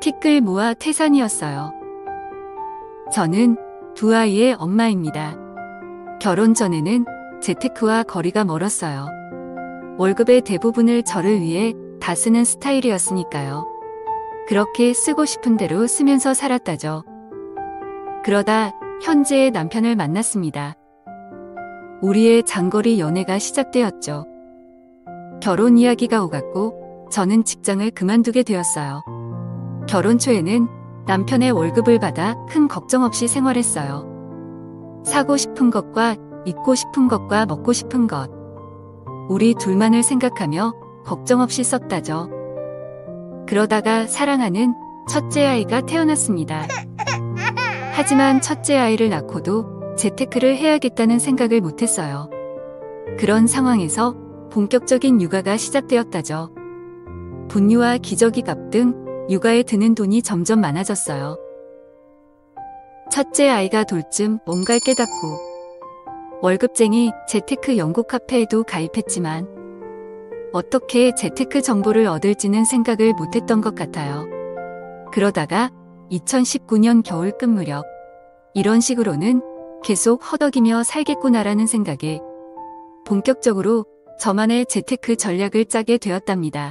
티끌 모아 태산이었어요. 저는 두 아이의 엄마입니다. 결혼 전에는 재테크와 거리가 멀었어요. 월급의 대부분을 저를 위해 다 쓰는 스타일이었으니까요. 그렇게 쓰고 싶은 대로 쓰면서 살았다죠. 그러다 현재의 남편을 만났습니다. 우리의 장거리 연애가 시작되었죠. 결혼 이야기가 오갔고 저는 직장을 그만두게 되었어요. 결혼 초에는 남편의 월급을 받아 큰 걱정 없이 생활했어요. 사고 싶은 것과 입고 싶은 것과 먹고 싶은 것. 우리 둘만을 생각하며 걱정 없이 썼다죠. 그러다가 사랑하는 첫째 아이가 태어났습니다. 하지만 첫째 아이를 낳고도 재테크를 해야겠다는 생각을 못했어요. 그런 상황에서 본격적인 육아가 시작되었다죠. 분유와 기저귀 값 등 육아에 드는 돈이 점점 많아졌어요. 첫째 아이가 돌 쯤 뭔가를 깨닫고 월급쟁이 재테크 연구 카페에도 가입했지만 어떻게 재테크 정보를 얻을지는 생각을 못했던 것 같아요. 그러다가 2019년 겨울 끝 무렵 이런 식으로는 계속 허덕이며 살겠구나라는 생각에 본격적으로 저만의 재테크 전략을 짜게 되었답니다.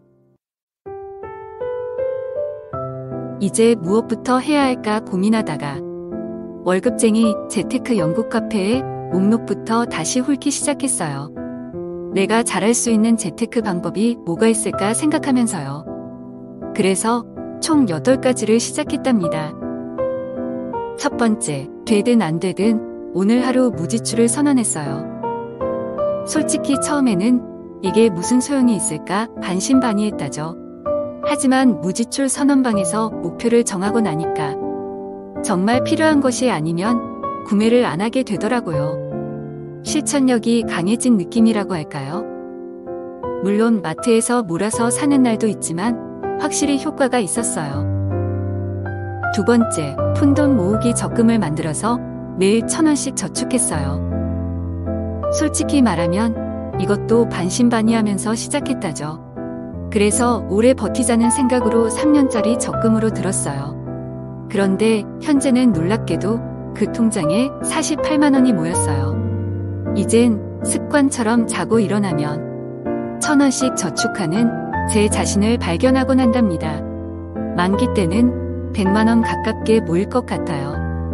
이제 무엇부터 해야 할까 고민하다가 월급쟁이 재테크 연구 카페의 목록부터 다시 훑기 시작했어요. 내가 잘할 수 있는 재테크 방법이 뭐가 있을까 생각하면서요. 그래서 총 8가지를 시작했답니다. 첫 번째, 되든 안 되든 오늘 하루 무지출을 선언했어요. 솔직히 처음에는 이게 무슨 소용이 있을까 반신반의했다죠. 하지만 무지출 선언방에서 목표를 정하고 나니까 정말 필요한 것이 아니면 구매를 안 하게 되더라고요. 실천력이 강해진 느낌이라고 할까요? 물론 마트에서 몰아서 사는 날도 있지만 확실히 효과가 있었어요. 두 번째, 푼돈 모으기 적금을 만들어서 매일 1,000원씩 저축했어요. 솔직히 말하면 이것도 반신반의하면서 시작했다죠. 그래서 오래 버티자는 생각으로 3년짜리 적금으로 들었어요. 그런데 현재는 놀랍게도 그 통장에 48만 원이 모였어요. 이젠 습관처럼 자고 일어나면 1,000원씩 저축하는 제 자신을 발견하곤 한답니다. 만기 때는 100만 원 가깝게 모일 것 같아요.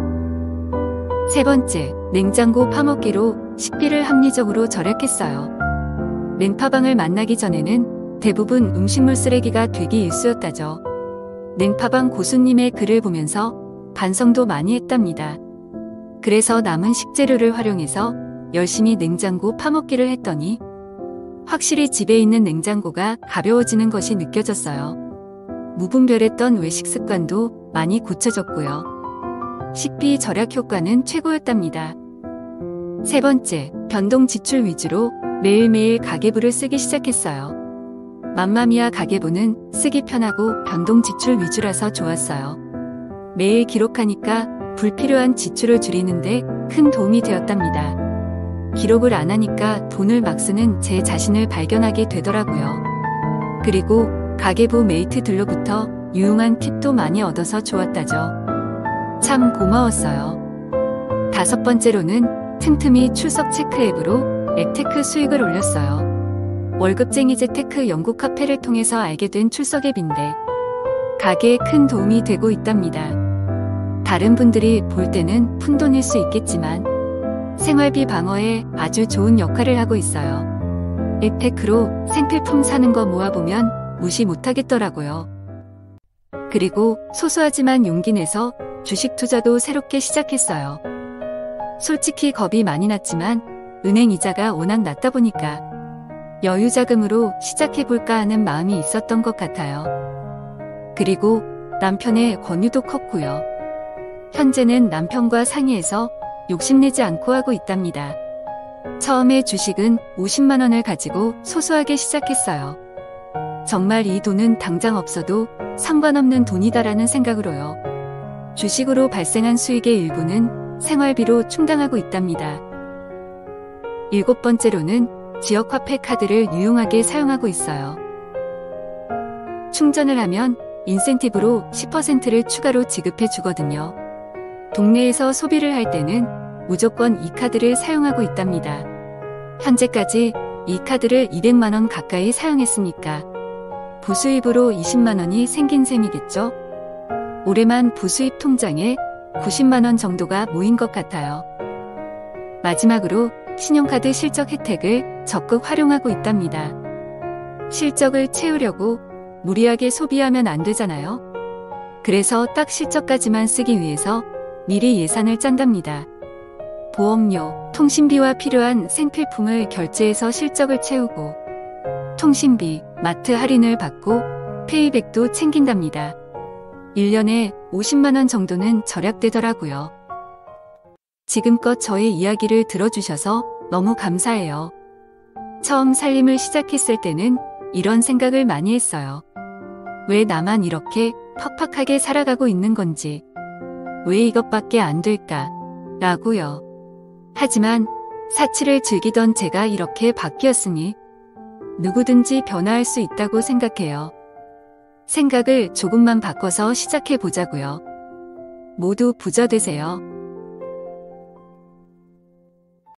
세 번째, 냉장고 파먹기로 식비를 합리적으로 절약했어요. 냉파방을 만나기 전에는 대부분 음식물 쓰레기가 되기 일쑤였다죠. 냉파방 고수님의 글을 보면서 반성도 많이 했답니다. 그래서 남은 식재료를 활용해서 열심히 냉장고 파먹기를 했더니 확실히 집에 있는 냉장고가 가벼워지는 것이 느껴졌어요. 무분별했던 외식 습관도 많이 고쳐졌고요. 식비 절약 효과는 최고였답니다. 세 번째, 변동 지출 위주로 매일매일 가계부를 쓰기 시작했어요. 맘마미아 가계부는 쓰기 편하고 변동 지출 위주라서 좋았어요. 매일 기록하니까 불필요한 지출을 줄이는데 큰 도움이 되었답니다. 기록을 안 하니까 돈을 막 쓰는 제 자신을 발견하게 되더라고요. 그리고 가계부 메이트들로부터 유용한 팁도 많이 얻어서 좋았다죠. 참 고마웠어요. 다섯 번째로는 틈틈이 출석 체크 앱으로 앱테크 수익을 올렸어요. 월급쟁이 재테크 연구 카페를 통해서 알게 된 출석 앱인데 가게에 큰 도움이 되고 있답니다. 다른 분들이 볼 때는 푼돈일 수 있겠지만 생활비 방어에 아주 좋은 역할을 하고 있어요. 앱테크로 생필품 사는 거 모아보면 무시 못하겠더라고요. 그리고 소소하지만 용기 내서 주식 투자도 새롭게 시작했어요. 솔직히 겁이 많이 났지만 은행 이자가 워낙 낮다 보니까 여유 자금으로 시작해볼까 하는 마음이 있었던 것 같아요. 그리고 남편의 권유도 컸고요. 현재는 남편과 상의해서 욕심내지 않고 하고 있답니다. 처음에 주식은 50만 원을 가지고 소소하게 시작했어요. 정말 이 돈은 당장 없어도 상관없는 돈이다라는 생각으로요. 주식으로 발생한 수익의 일부는 생활비로 충당하고 있답니다. 7번째로는 지역화폐 카드를 유용하게 사용하고 있어요. 충전을 하면 인센티브로 10%를 추가로 지급해 주거든요. 동네에서 소비를 할 때는 무조건 이 카드를 사용하고 있답니다. 현재까지 이 카드를 200만원 가까이 사용했으니까 부수입으로 20만원이 생긴 셈이겠죠? 올해만 부수입 통장에 90만원 정도가 모인 것 같아요. 마지막으로 신용카드 실적 혜택을 적극 활용하고 있답니다. 실적을 채우려고 무리하게 소비하면 안 되잖아요. 그래서 딱 실적까지만 쓰기 위해서 미리 예산을 짠답니다. 보험료, 통신비와 필요한 생필품을 결제해서 실적을 채우고 통신비, 마트 할인을 받고 페이백도 챙긴답니다. 1년에 50만원 정도는 절약되더라고요. 지금껏 저의 이야기를 들어주셔서 너무 감사해요. 처음 살림을 시작했을 때는 이런 생각을 많이 했어요. 왜 나만 이렇게 팍팍하게 살아가고 있는 건지, 왜 이것밖에 안 될까? 라고요. 하지만 사치를 즐기던 제가 이렇게 바뀌었으니 누구든지 변화할 수 있다고 생각해요. 생각을 조금만 바꿔서 시작해 보자고요. 모두 부자 되세요.